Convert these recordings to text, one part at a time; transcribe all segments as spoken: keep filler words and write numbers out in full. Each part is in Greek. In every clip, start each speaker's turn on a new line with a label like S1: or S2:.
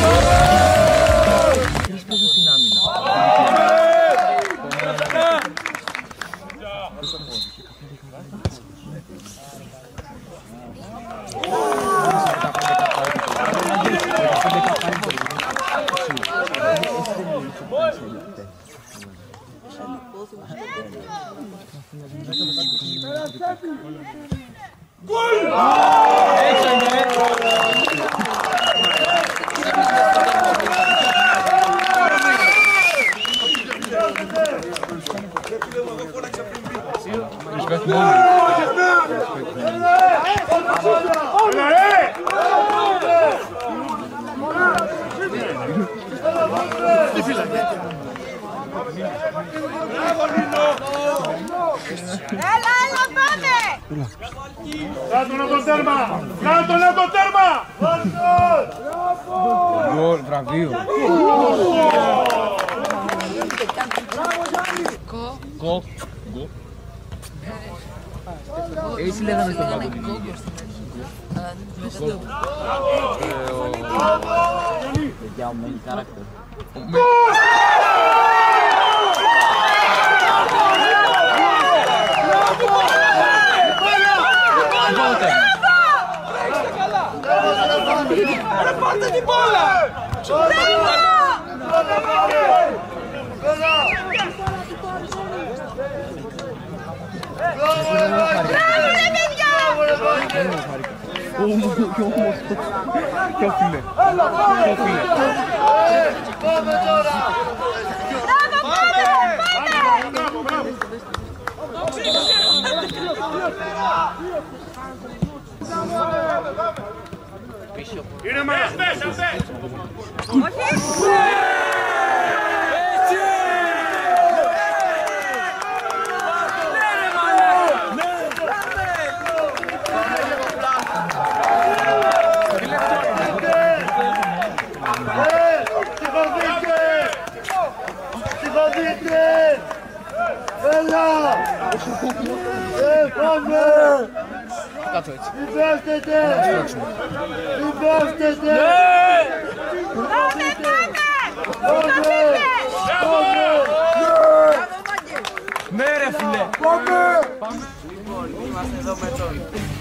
S1: Έλα, έλα, πάμε!
S2: Κάτω να το τέρμα! Κάτω να το τέρμα!
S3: Γκολ, βραβείο.
S1: Κο.
S3: Κο. Έτσι λέγαμε στον παγκόσμιο. Για ο main character.
S2: Ρε πάρτε την μπόλα!
S1: Πάμε τώρα!
S2: Είναι μας μέσα, πες!
S3: Κάτω έτσι.
S2: Συμπέφτετε! Συμπέφτετε!
S1: Πάμε, πάμε!
S3: Ναι ρε φίλε!
S2: Πάμε!
S3: Λοιπόν, είμαστε εδώ με τον...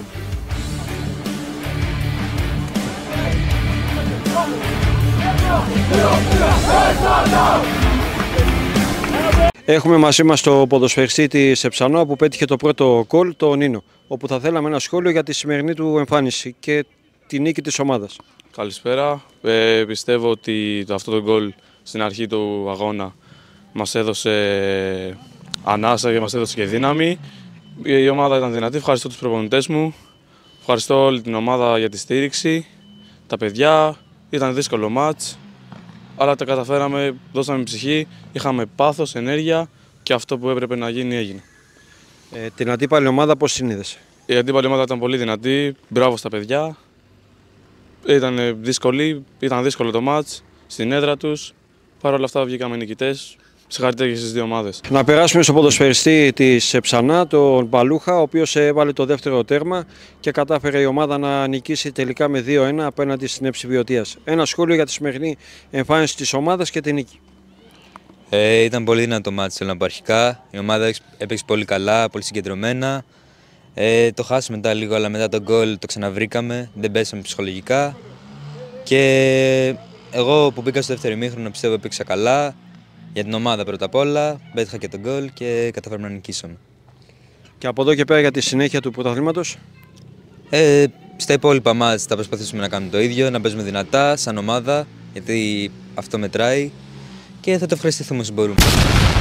S4: Έχουμε μαζί μας το ποδοσφαιριστή της Εψανό που πέτυχε το πρώτο γκολ, το Νίνο, όπου θα θέλαμε ένα σχόλιο για τη σημερινή του εμφάνιση και τη νίκη της ομάδας.
S5: Καλησπέρα. Ε, πιστεύω ότι αυτό το γκολ στην αρχή του αγώνα μας έδωσε ανάσα και μας έδωσε και δύναμη. Η ομάδα ήταν δυνατή. Ευχαριστώ τους προπονητές μου. Ευχαριστώ όλη την ομάδα για τη στήριξη. Τα παιδιά. Ήταν δύσκολο μάτς. Αλλά τα καταφέραμε, δώσαμε ψυχή, είχαμε πάθος, ενέργεια και αυτό που έπρεπε να γίνει έγινε.
S4: Ε, την αντίπαλη ομάδα πώς την είδες?
S5: Η αντίπαλη ομάδα ήταν πολύ δυνατή, μπράβο στα παιδιά. Ήταν δύσκολη, ήταν δύσκολο το μάτς στην έδρα τους. Παρ' όλα αυτά βγήκαμε νικητές. Συγχαρητήρια και στις δύο ομάδες.
S4: Να περάσουμε στο ποδοσφαιριστή της Εψανά, τον Παλούχα, ο οποίος έβαλε το δεύτερο τέρμα και κατάφερε η ομάδα να νικήσει τελικά με δύο ένα απέναντι στην Εύση Βιωτίας. Ένα σχόλιο για τη σημερινή εμφάνιση της ομάδας και την νίκη.
S6: Ε, ήταν πολύ δυνατό μάτι θέλω να πω αρχικά. Η ομάδα έπαιξε πολύ καλά, πολύ συγκεντρωμένα. Ε, το χάσαμε μετά λίγο, αλλά μετά τον γκολ το ξαναβρήκαμε. Δεν πέσαμε ψυχολογικά. Και εγώ που μπήκα στο δεύτερο ημίχρονο πιστεύω έπαιξα καλά. Για την ομάδα πρώτα απ' όλα, πέτυχα και τον γκολ και καταφέραμε να νικήσουμε.
S4: Και από εδώ και πέρα για τη συνέχεια του πρωταθλήματος.
S6: Ε, στα υπόλοιπα μάτς θα προσπαθήσουμε να κάνουμε το ίδιο, να παίζουμε δυνατά σαν ομάδα, γιατί αυτό μετράει και θα το ευχαριστηθούμε όσο μπορούμε.